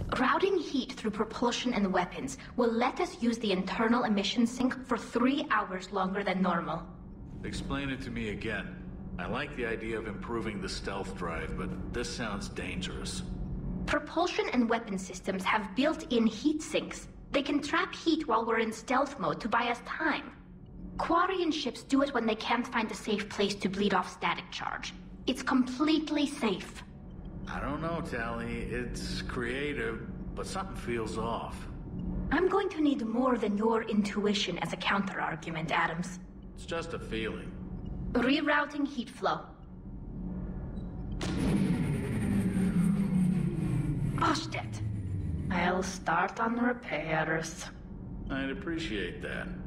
Routing heat through propulsion and weapons will let us use the internal emission sink for 3 hours longer than normal. Explain it to me again. I like the idea of improving the stealth drive, but this sounds dangerous. Propulsion and weapon systems have built-in heat sinks. They can trap heat while we're in stealth mode to buy us time. Quarian ships do it when they can't find a safe place to bleed off static charge. It's completely safe. I don't know, Tali. It's creative, but something feels off. I'm going to need more than your intuition as a counter-argument, Adams. It's just a feeling. Rerouting heat flow. Ostet. I'll start on repairs. I'd appreciate that.